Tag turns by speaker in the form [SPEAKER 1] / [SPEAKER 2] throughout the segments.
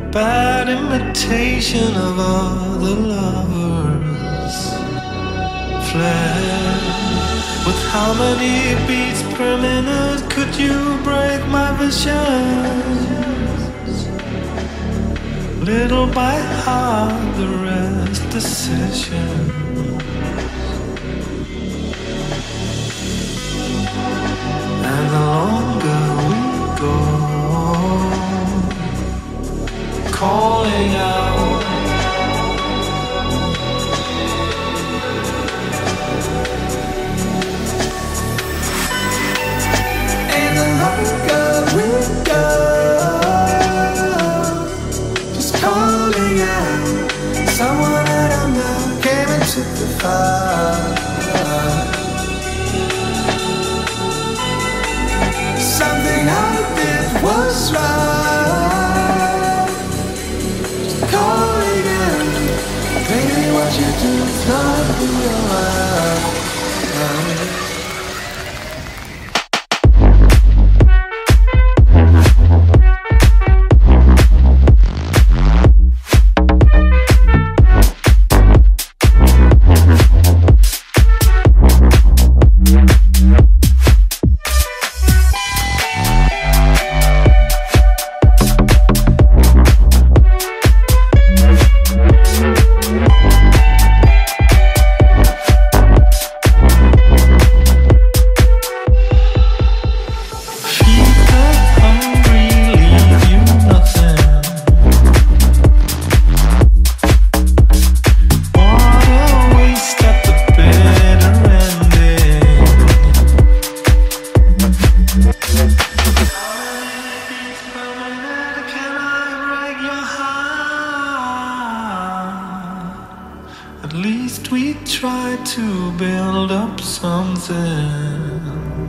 [SPEAKER 1] bad imitation of other lovers. Fled with how many beats per minute could you break my visions? Little by heart, the rest decision. And the longer we go, calling out, and the longer we go, just calling out. Someone I don't know came and took the fire. Something I did was right. Calling out, baby, what you do is not real. At least we try to build up something.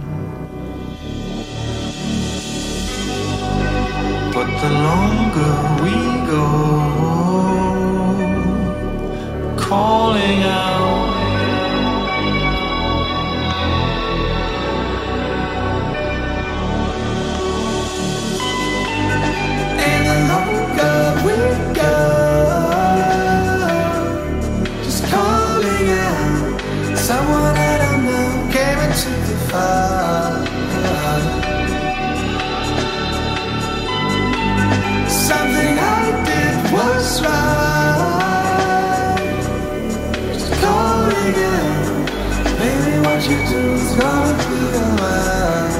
[SPEAKER 1] But the longer we go, calling out, and the longer we go, someone I don't know came into the fire. Something I did was right. Just calling out, baby, what you do is gonna be alright.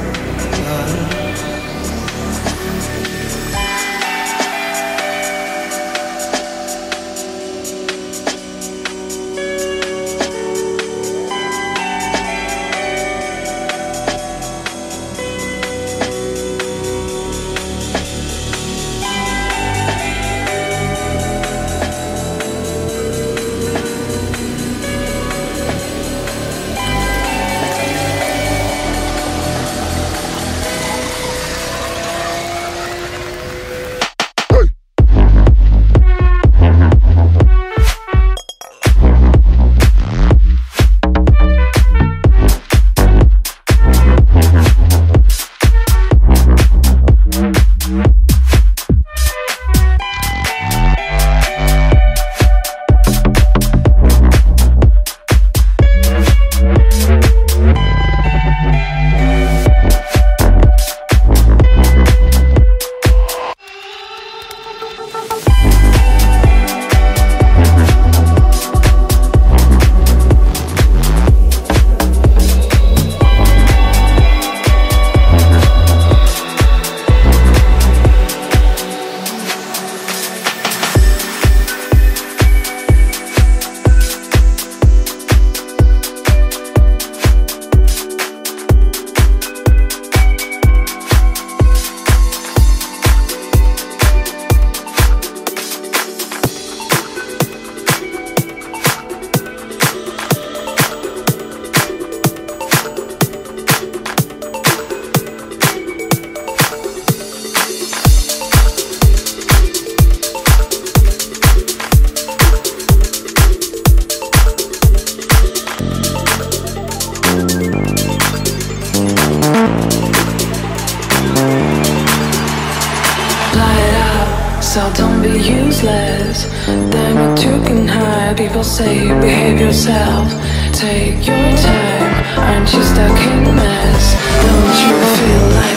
[SPEAKER 2] So don't be useless. Damn it, you can hide. People say behave yourself. Take your time. Aren't you stuck in a mess? Don't you feel like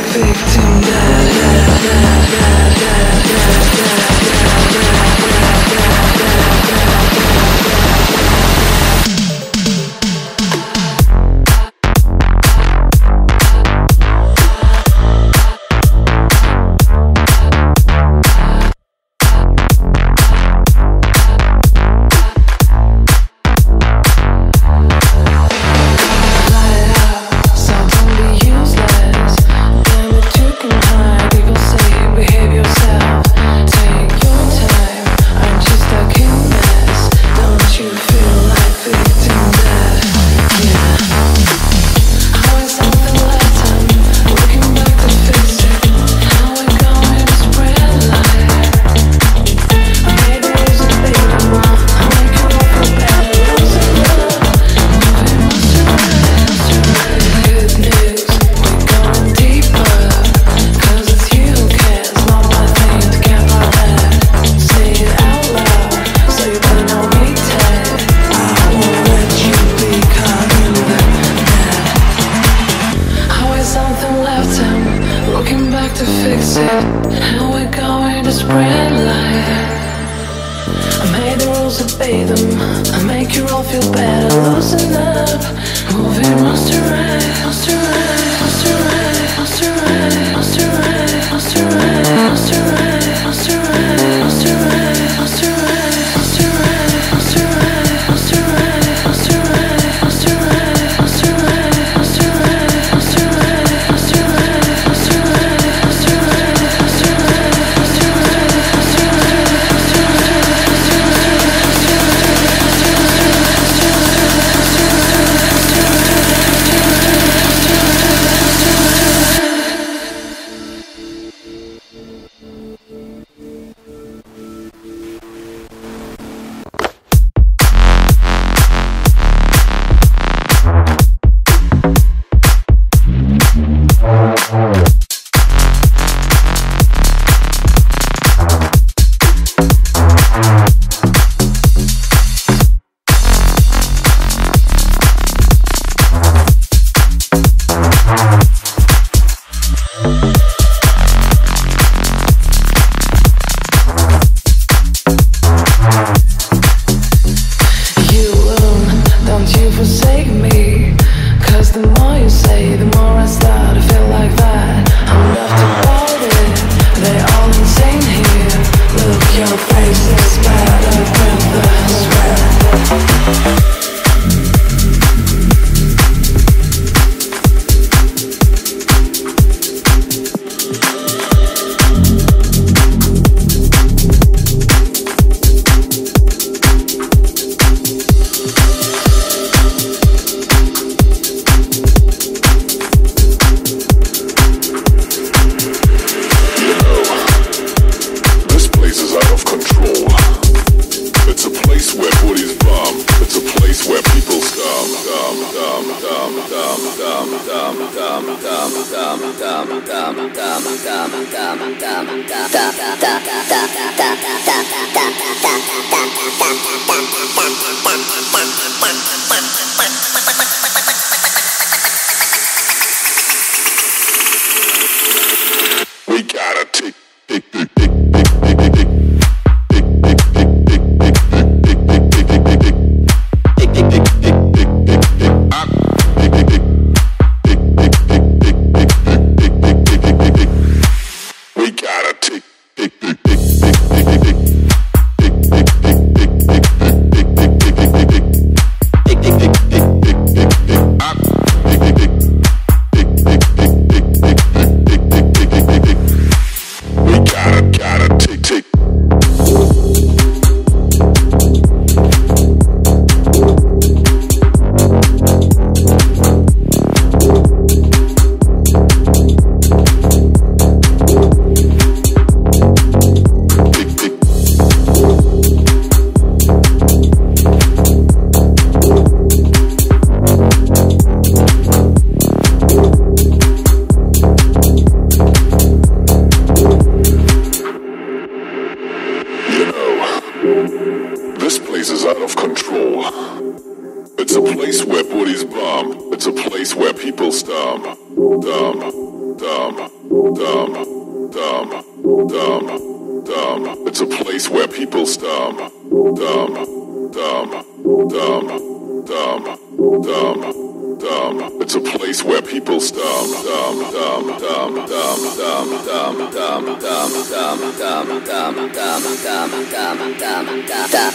[SPEAKER 3] of control. It's a place where booties bomb. It's a place where people stomp. Dumb, dumb, dumb, dumb, dumb, dumb. It's a place where people stomp. Dumb, dumb, dumb, dumb, dumb, dumb. It's a place where people stomp. Dumb, dumb, dumb, dumb, dumb, dumb, dumb, dumb, dumb, dumb, dumb, dumb, dumb, dumb,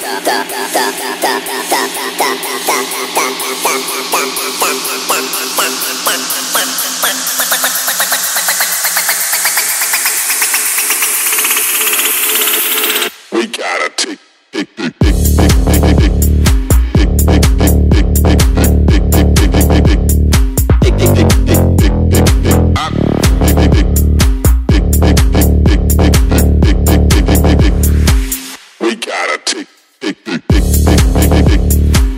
[SPEAKER 3] we gotta take. We gotta take.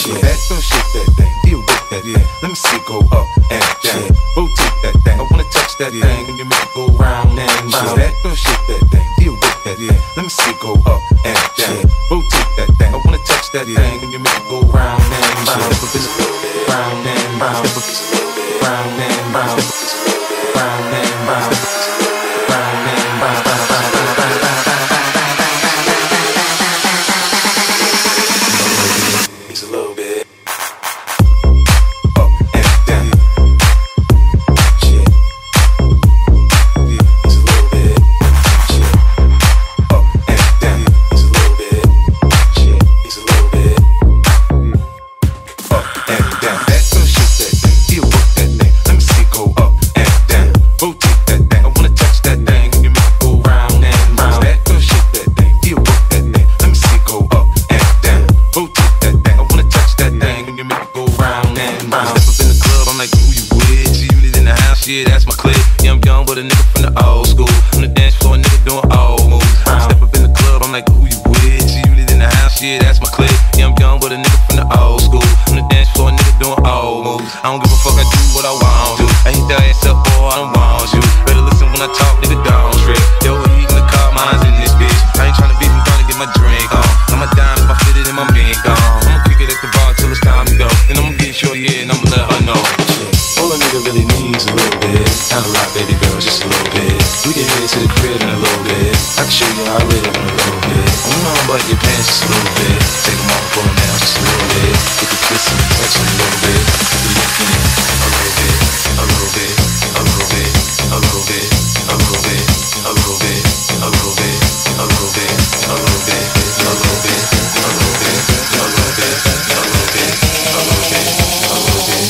[SPEAKER 4] Back up, shake that thing, deal with that thing. Let me see it go up and down. Rotate that thing, I wanna touch that thing when you make it go round and round. Back up, shake that thing, deal with that thing. Let me see it go up and down. Rotate that thing, I wanna touch that thing when you make it go round and round. Step up in the round and round. Step up round and round. Round and round. Round and round. It's a little bit up and down. Shit. It's a little bit. Shit. Up and down. It's a little bit. Shit. It's a little bit. Up and down. Back up, shake that thing. Deal with that thing. Let me see it go up and down. Rotate that thing. I wanna touch that thing. You make it go round and round. Back up, shake that thing. Deal with that thing. Let me see it go up and down. Rotate that thing. I wanna touch that thing. When you make it go round and round. Step up in the club, I'm like, who you with? See you in the house, yeah, that's my clique. Yeah, I'm young, but a nigga from the old school. On the dance floor, a nigga doing old moves. Step up in the club, I'm like, who you with? See you in the house, yeah, that's my clique. Yeah, I'm young, but a nigga from the old school. On the dance floor, a nigga doing old moves. I don't give a fuck, I do what I want to. I hit that ass up, boy, I don't want you. Better listen when I talk, nigga, don't trip. Yo, heat in the car, mine's in this bitch. I ain't tryna beat me, tryna get my drink on. I'ma dime if I fit it in my mink on. I'ma kick it at the bar till it's time to go. Then I'ma get short, yeah, and I'ma let her know. All a nigga really needs a little bit. Not a lot, baby girl, just a little bit. We can head to the crib in a little bit. I can show you how I live in a little bit. I'm on but your pants just a little bit. Take them off, pull them down just a little bit. Get the kissing and touching a little bit. We looking in a little bit, a little bit, a little bit, a little bit, a little bit, a little bit, a little bit, a little bit, a little bit, a little bit, a little bit, a little bit, a little bit, a little bit, a little bit.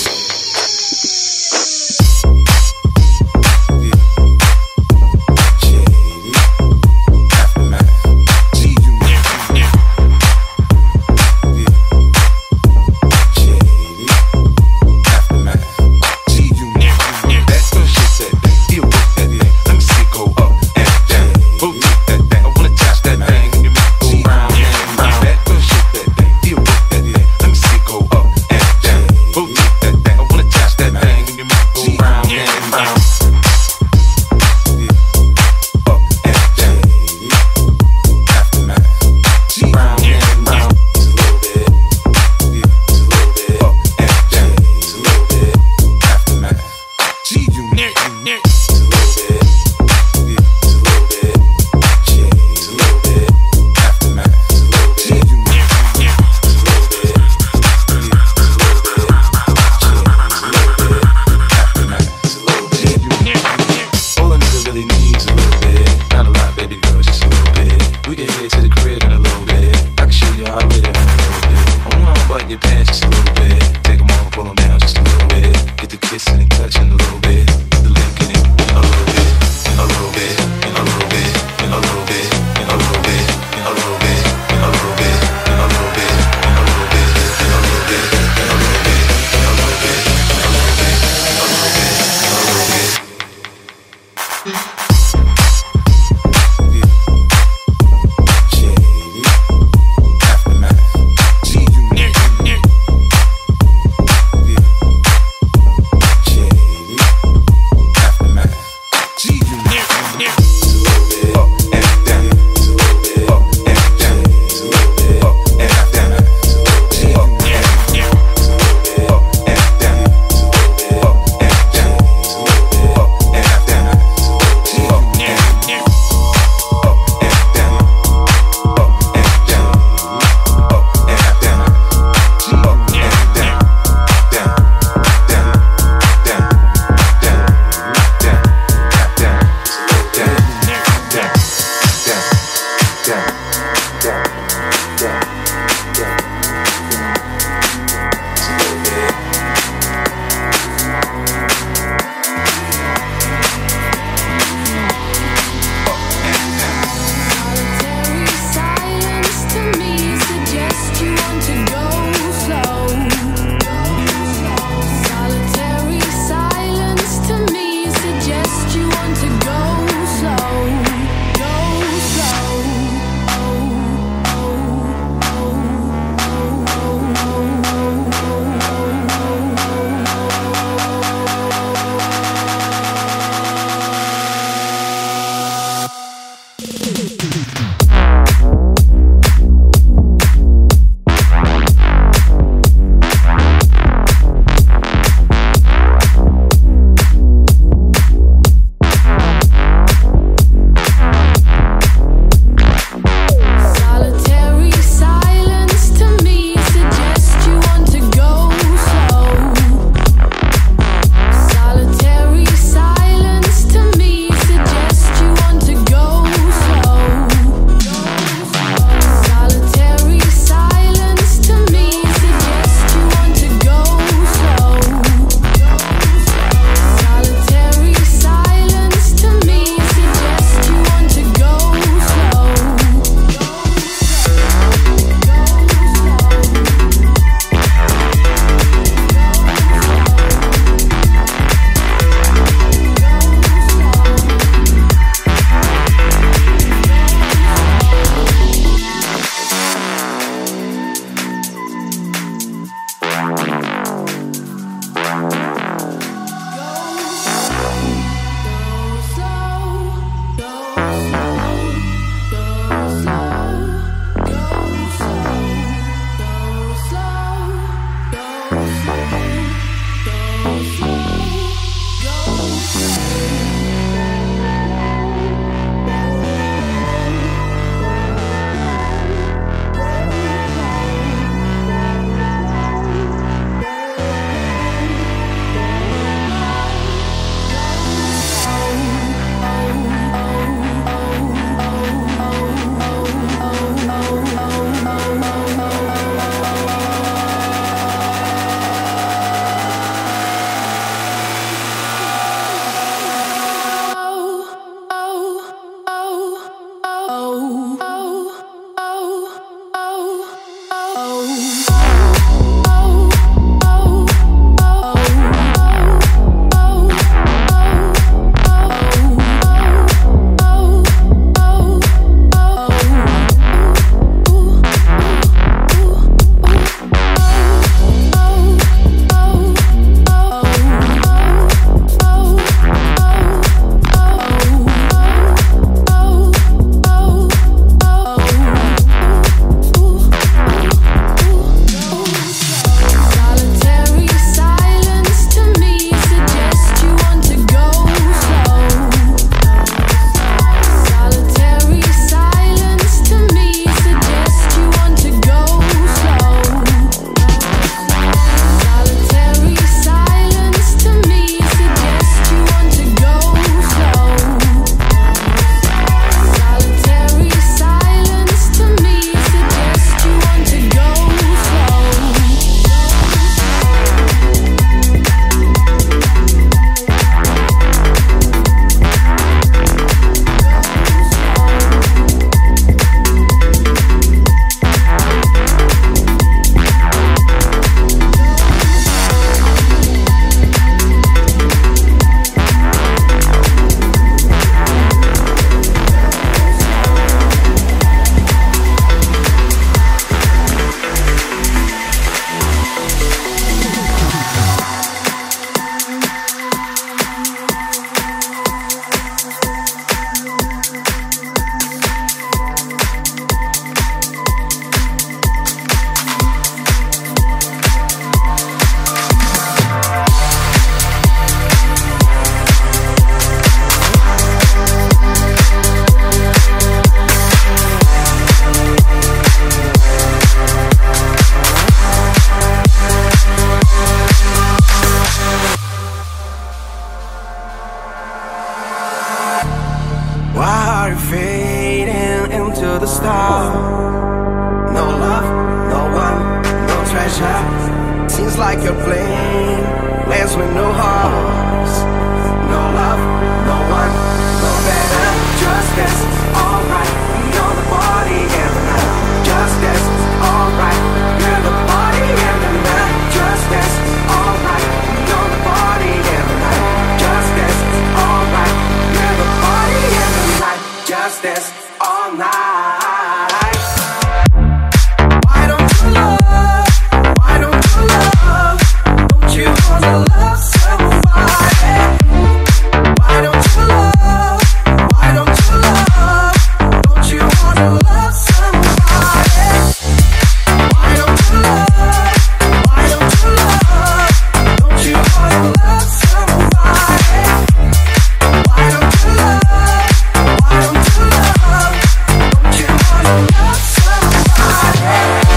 [SPEAKER 1] treasure. Seems like you're playing lands with no hearts. No love, no one, no better. Just as alright, you're the party and the night. Just as alright, you're the party and the night. Just as alright, you're the party and the night. Just as alright, you're the party and the night. Just as all night. Why don't you love? Why don't you love? Don't you wanna love somebody? Why don't you love? Why don't you love? Don't you wanna love somebody? Why don't you love? Why don't you love? Don't you wanna love somebody? Why don't you love? Why don't you love? Don't you wanna love somebody?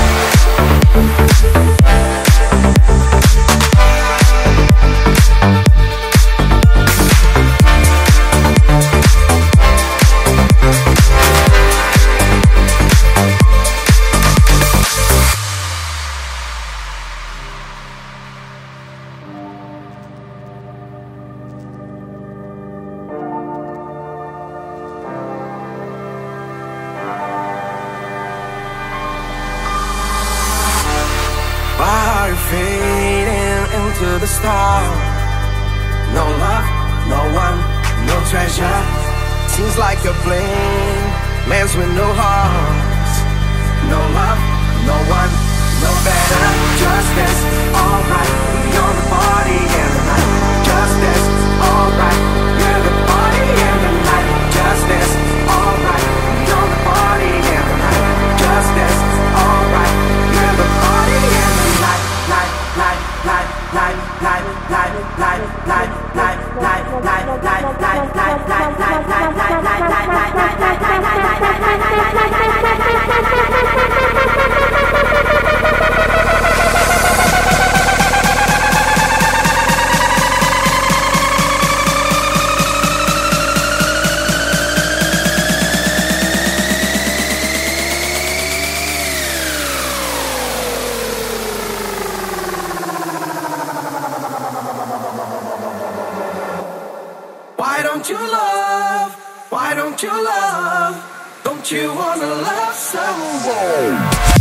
[SPEAKER 1] Why are you fading into the stars? No love, no one, no treasure. Seems like you're playing lands with no hearts. No love, no one, no better. Just as alright, you're the party and the night. Just as alright, you're the party and the night. Just as alright, you're the party and the night. Just as alright, you're the party and the night. Night, night, night, night, night, night, night, night, night, night, night, night, night, night, Why don't you love? Why don't you love? Don't you wanna love someone?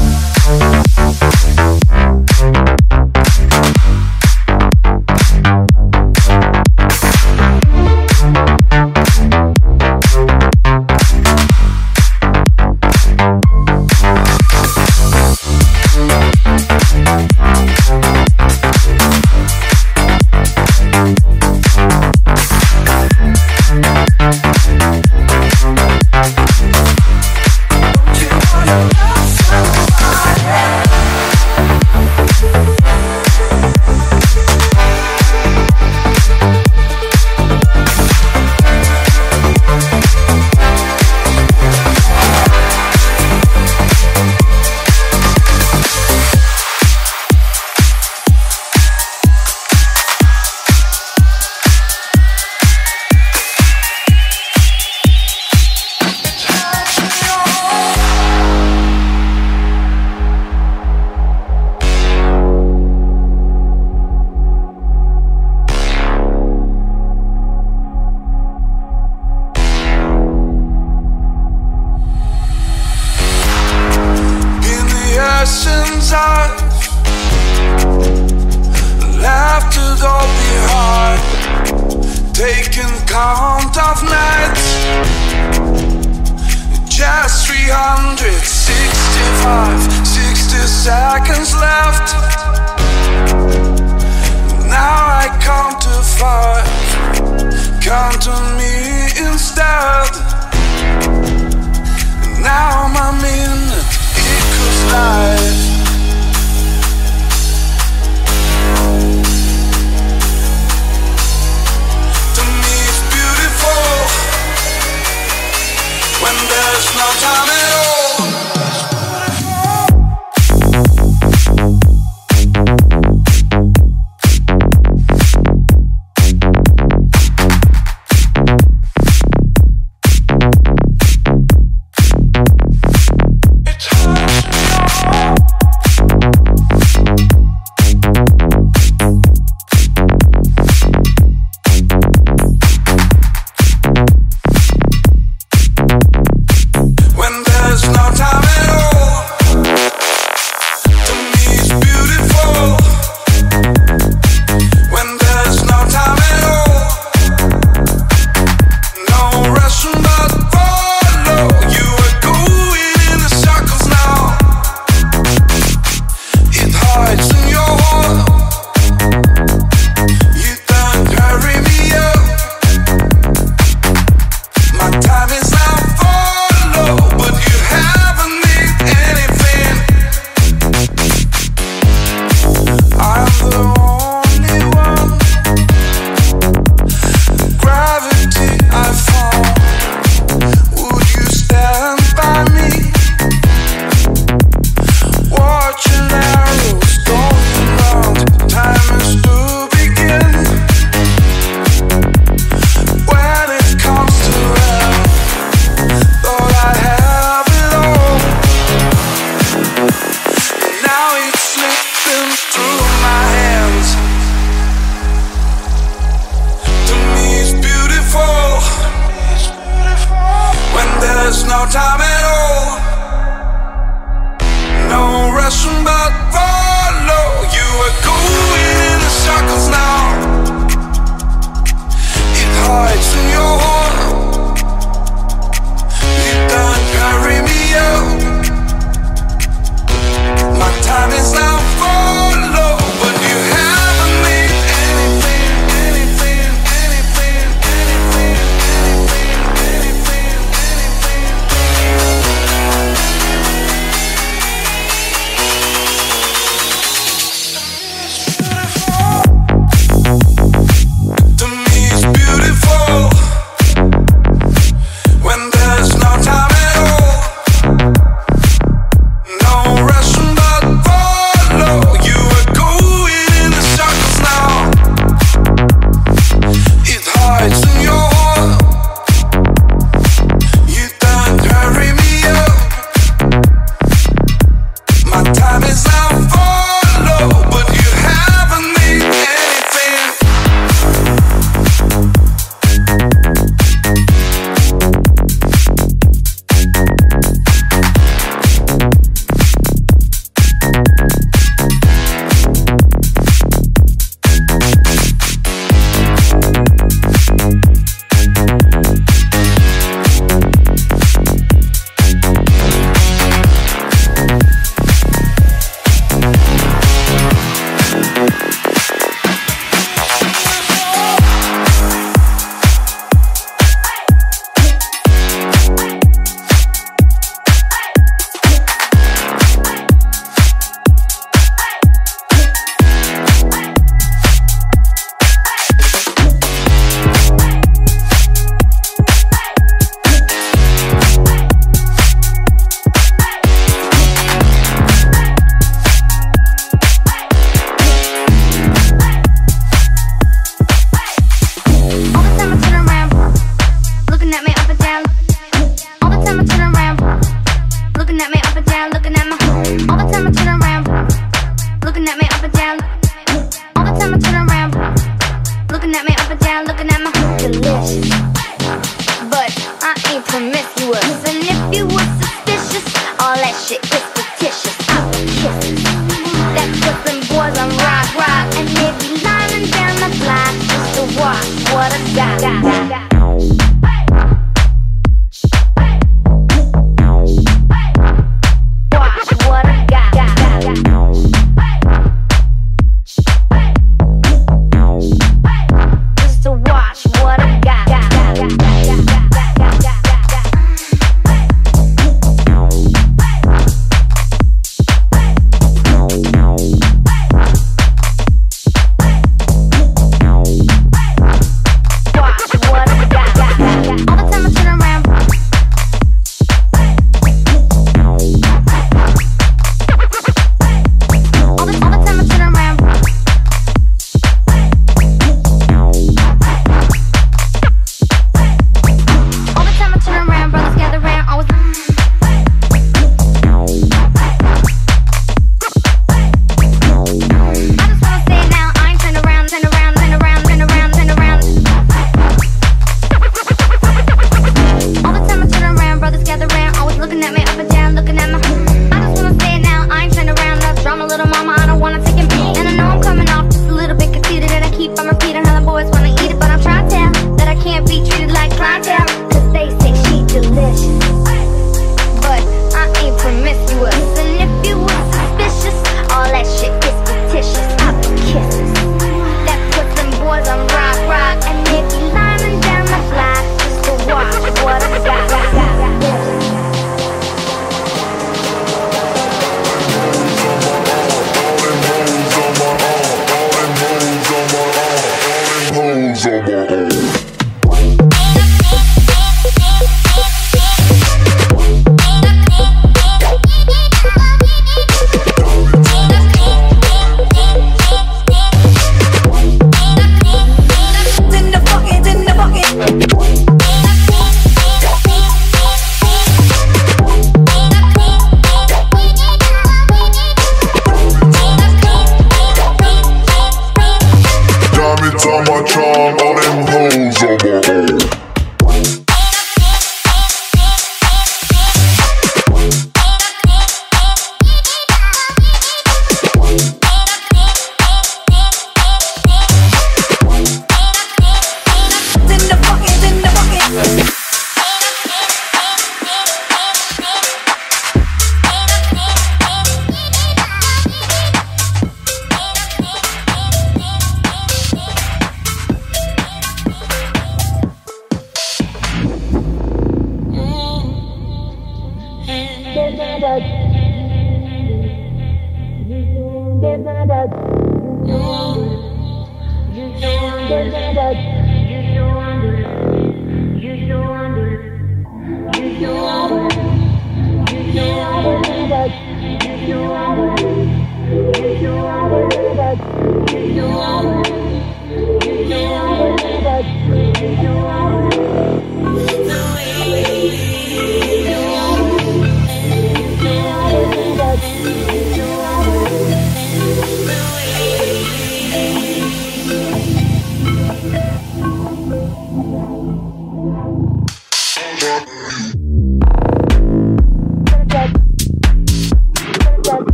[SPEAKER 1] Taking count of nights, just 365, 60 seconds left. Now I count to 5, count on me instead. Now my minute equals life. When there's no time at all.
[SPEAKER 5] at me up and down. All the time I turn around, looking at me up and down, looking at my delicious. But I ain't promiscuous, and if you were suspicious, all that shit is fictitious. I'm kisses. That's what them boys on rock, and they be lining down the block just to watch what I got.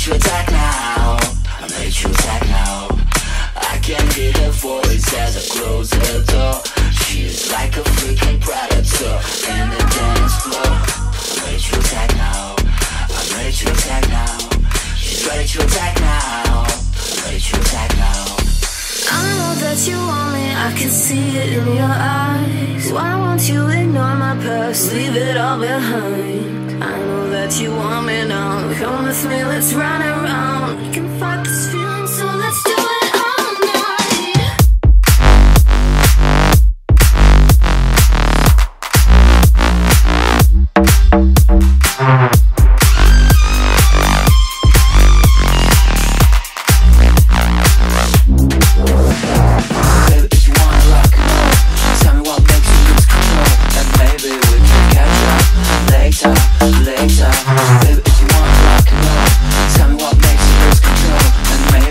[SPEAKER 6] to attack now. I'm ready to attack now. I can hear her voice as I close the door. She's like a freaking predator in the dance floor. I'm ready to attack now. I'm ready to attack now. She's ready to attack now. I'm ready to attack now.
[SPEAKER 2] I know that you want me, I can see it in your eyes. Why won't you ignore my past, leave it all behind? I know that you want me now, come with me, let's run around. We can fight this feeling, so let's do it all night.
[SPEAKER 6] Later, baby, if you want rock and roll, tell me what makes you lose control, and maybe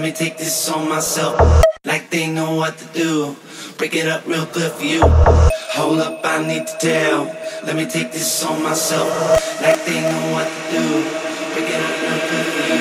[SPEAKER 6] me take this on myself. Like they know what to do. Break it up real good for you. Hold up, I need to tell. Let me take this on myself. Like they know what to do. Break it up real good for you.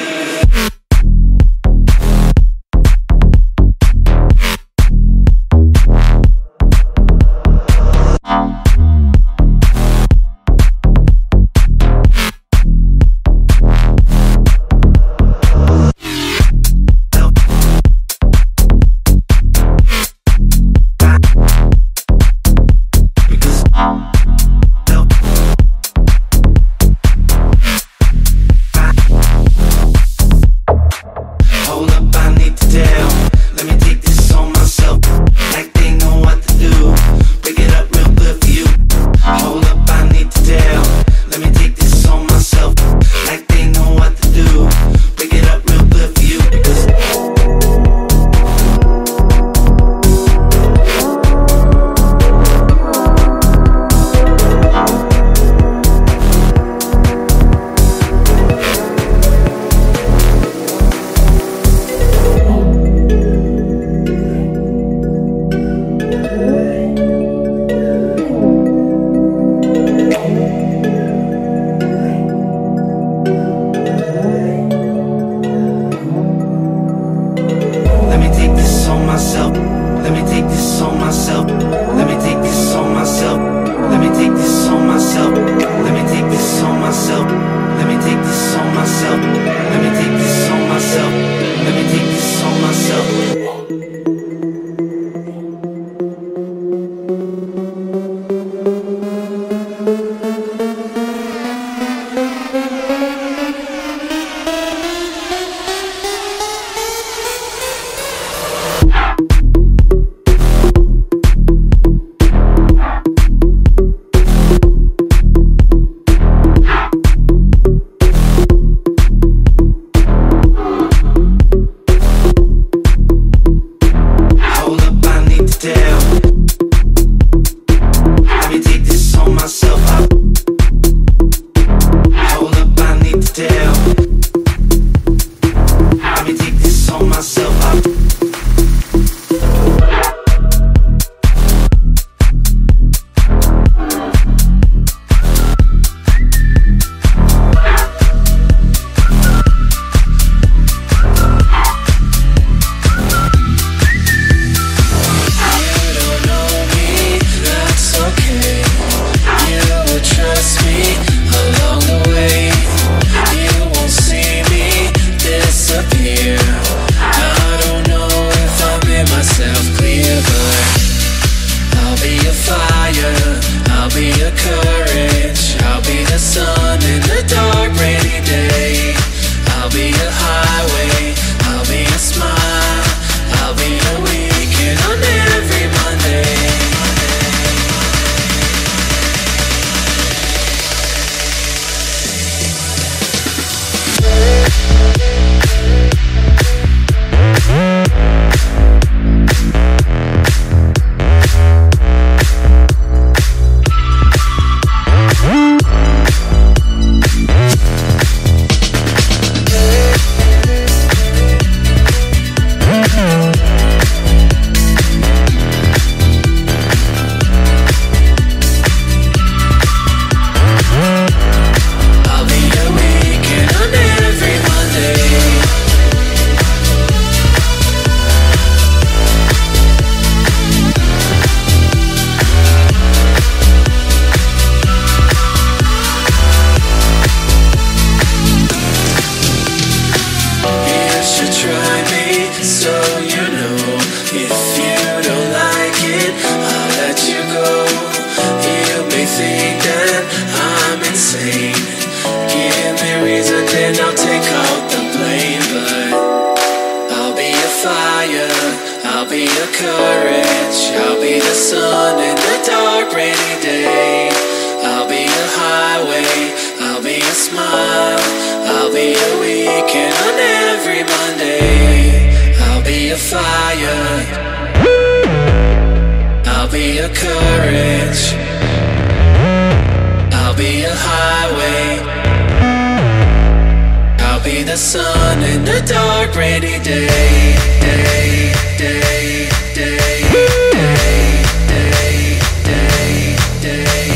[SPEAKER 7] sun in the dark.
[SPEAKER 2] dark rainy day, day, day, day, day, day, day, day.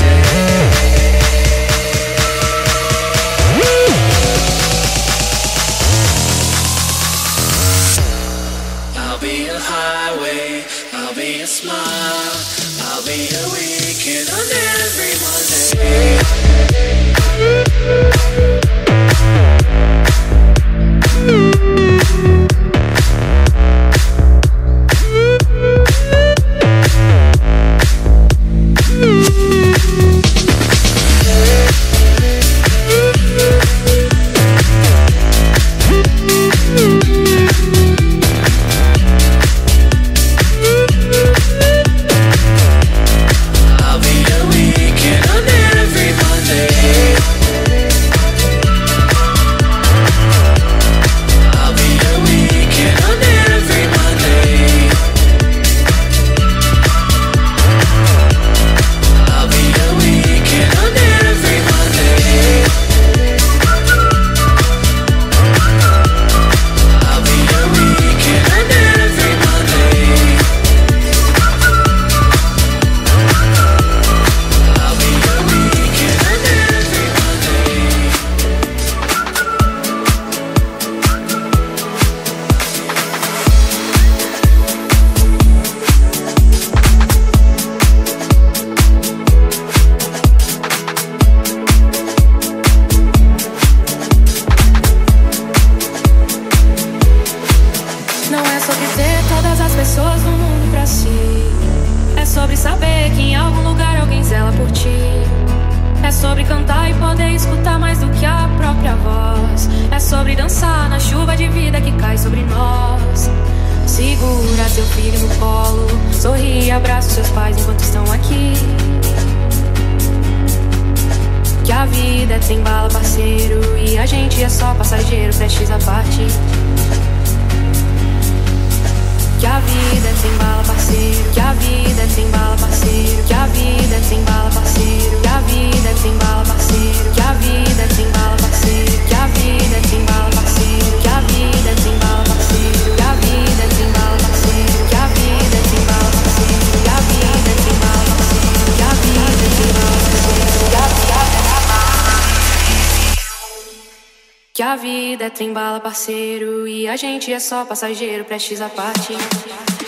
[SPEAKER 2] I'll be a highway, I'll be a smile, I'll be a weekend on every Monday.
[SPEAKER 7] Que a vida é trem bala, parceiro, e a gente é só passageiro, prestes a partir.